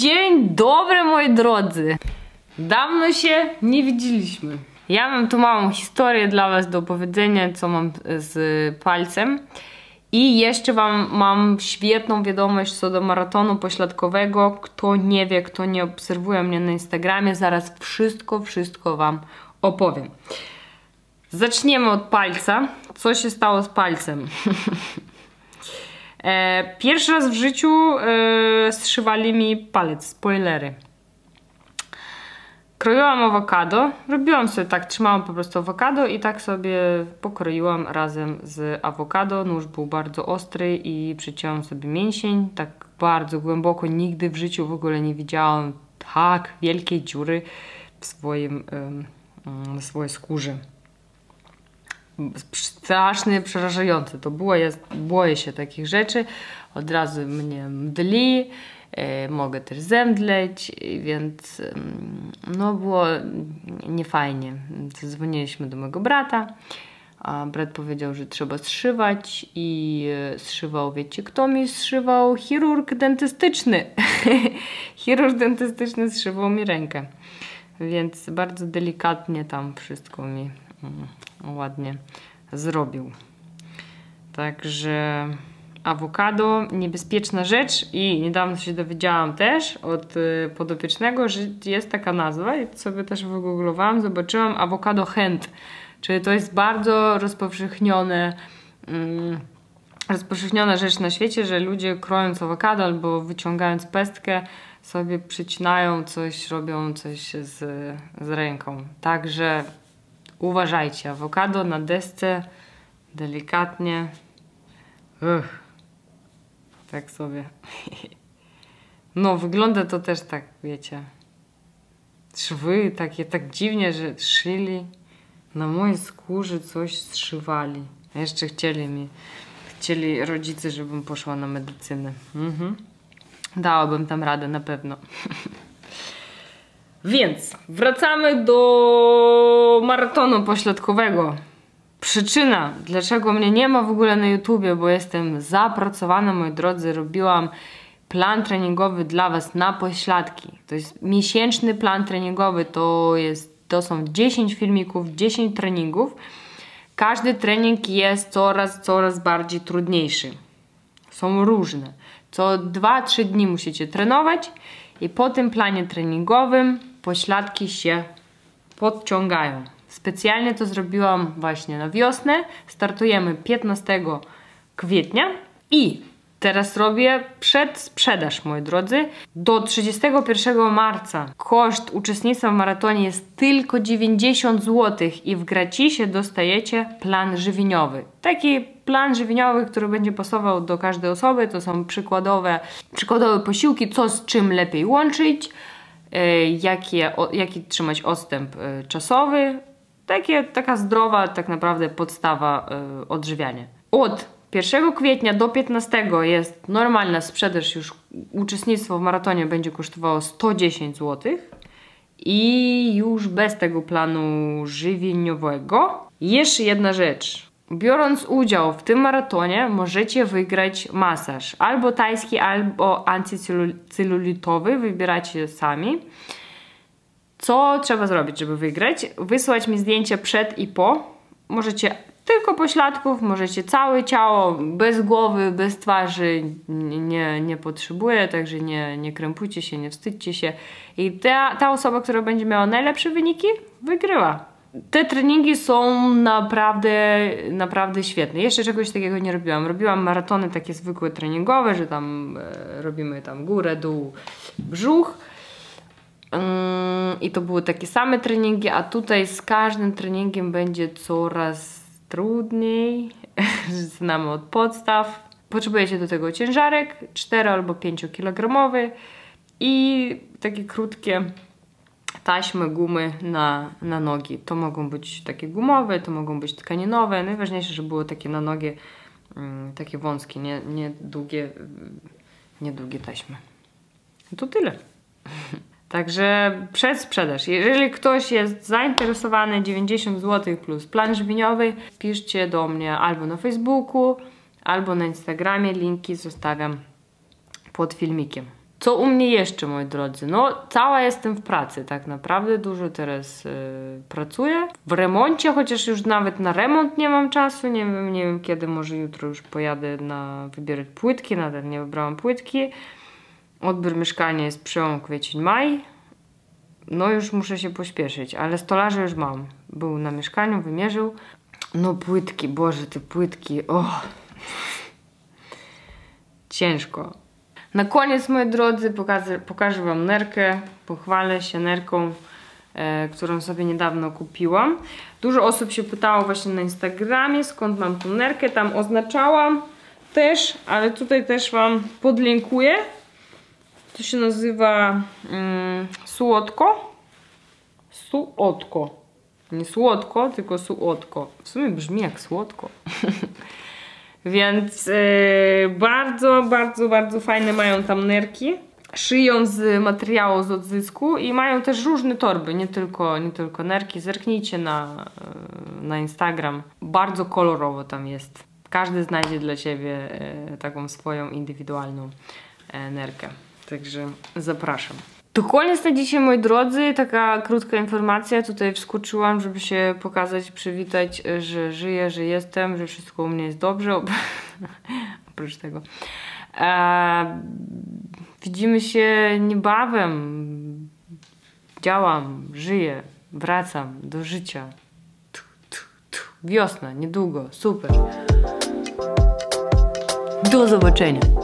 Dzień dobry, moi drodzy! Dawno się nie widzieliśmy. Ja mam tu małą historię dla was do opowiedzenia, co mam z palcem. I jeszcze mam świetną wiadomość co do maratonu pośladkowego. Kto nie wie, kto nie obserwuje mnie na Instagramie, zaraz wszystko wam opowiem. Zaczniemy od palca. Co się stało z palcem? Pierwszy raz w życiu zszywali mi palec, spoilery. Kroiłam awokado, robiłam sobie tak, trzymałam po prostu awokado i tak sobie pokroiłam razem z awokado. Nóż był bardzo ostry i przycięłam sobie mięsień, tak bardzo głęboko. Nigdy w życiu w ogóle nie widziałam tak wielkiej dziury w swojej skórze. Strasznie przerażające to było, ja boję się takich rzeczy, od razu mnie mdli, mogę też zemdleć, więc no było niefajnie. Zadzwoniliśmy do mojego brata, a brat powiedział, że trzeba zszywać i zszywał, wiecie kto mi zszywał? Chirurg dentystyczny. Chirurg dentystyczny zszywał mi rękę, więc bardzo delikatnie tam wszystko mi ładnie zrobił. Także awokado, niebezpieczna rzecz i niedawno się dowiedziałam też od podopiecznego, że jest taka nazwa i sobie też wygooglowałam, zobaczyłam awokado hand, czyli to jest bardzo rozpowszechniona rzecz na świecie, że ludzie krojąc awokado albo wyciągając pestkę sobie przycinają coś, robią coś z ręką. Także uważajcie, awokado na desce, delikatnie. Tak sobie. No, wygląda to też tak, wiecie. Szwy takie, tak dziwnie, że szyli. Na mojej skórze coś zszywali. A jeszcze chcieli rodzice, żebym poszła na medycynę. Dałabym tam radę na pewno. Więc wracamy do maratonu pośladkowego. Przyczyna, dlaczego mnie nie ma w ogóle na YouTubie, bo jestem zapracowana, moi drodzy. Robiłam plan treningowy dla was na pośladki. To jest miesięczny plan treningowy, to są 10 filmików, 10 treningów. Każdy trening jest coraz bardziej trudniejszy. Są różne. Co 2-3 dni musicie trenować i po tym planie treningowym pośladki się podciągają. Specjalnie to zrobiłam właśnie na wiosnę. Startujemy 15 kwietnia i teraz robię przedsprzedaż, moi drodzy. Do 31 marca koszt uczestnictwa w maratonie jest tylko 90 zł i w gratisie dostajecie plan żywieniowy. Taki plan żywieniowy, który będzie pasował do każdej osoby. To są przykładowe posiłki, co z czym lepiej łączyć, jaki trzymać odstęp czasowy. Taka zdrowa tak naprawdę podstawa odżywiania. Od 1 kwietnia do 15 jest normalna sprzedaż, już uczestnictwo w maratonie będzie kosztowało 110 zł i już bez tego planu żywieniowego. Jeszcze jedna rzecz. Biorąc udział w tym maratonie możecie wygrać masaż albo tajski, albo antycelulitowy, wybieracie sami. Co trzeba zrobić, żeby wygrać? Wysłać mi zdjęcia przed i po. Możecie tylko pośladków, możecie całe ciało, bez głowy, bez twarzy. Nie potrzebuję, także nie krępujcie się, nie wstydźcie się. I ta osoba, która będzie miała najlepsze wyniki, wygrywa. Te treningi są naprawdę świetne. Jeszcze czegoś takiego nie robiłam. Robiłam maratony takie zwykłe treningowe, że tam robimy tam górę, dół, brzuch. I to były takie same treningi, a tutaj z każdym treningiem będzie coraz trudniej. Znamy od podstaw. Potrzebujecie do tego ciężarek 4 albo 5 kg i takie krótkie taśmy, gumy na nogi. To mogą być takie gumowe, to mogą być tkaninowe. Najważniejsze, żeby było takie na nogi, takie wąskie, nie długie taśmy. To tyle. Także przedsprzedaż. Jeżeli ktoś jest zainteresowany, 90 zł plus plan żywieniowy, piszcie do mnie albo na Facebooku, albo na Instagramie. Linki zostawiam pod filmikiem. Co u mnie jeszcze, moi drodzy? No, cała jestem w pracy tak naprawdę, dużo teraz pracuję. W remoncie, chociaż już nawet na remont nie mam czasu, nie wiem kiedy, może jutro już pojadę wybierać płytki, nadal nie wybrałam płytki. Odbiór mieszkania jest przełom kwiecień-maj. No już muszę się pośpieszyć, ale stolarza już mam. Był na mieszkaniu, wymierzył. No płytki, Boże, te płytki, ciężko. Na koniec, moi drodzy, pokażę wam nerkę, pochwalę się nerką, którą sobie niedawno kupiłam. Dużo osób się pytało właśnie na Instagramie, skąd mam tą nerkę, tam oznaczałam też, ale tutaj też wam podlinkuję. To się nazywa Sułotko. Sułotko. Nie słodko, tylko Sułotko. W sumie brzmi jak słodko. Więc bardzo, bardzo, bardzo fajne mają tam nerki. Szyją z materiału z odzysku i mają też różne torby, nie tylko nerki. Zerknijcie na Instagram. Bardzo kolorowo tam jest. Każdy znajdzie dla siebie taką swoją indywidualną nerkę. Także zapraszam. To koniec na dzisiaj, moi drodzy. Taka krótka informacja. Tutaj wskoczyłam, żeby się pokazać, przywitać, że żyję, że jestem, że wszystko u mnie jest dobrze. Oprócz tego. Widzimy się niebawem. Działam, żyję, wracam do życia. Wiosna, niedługo. Super. Do zobaczenia.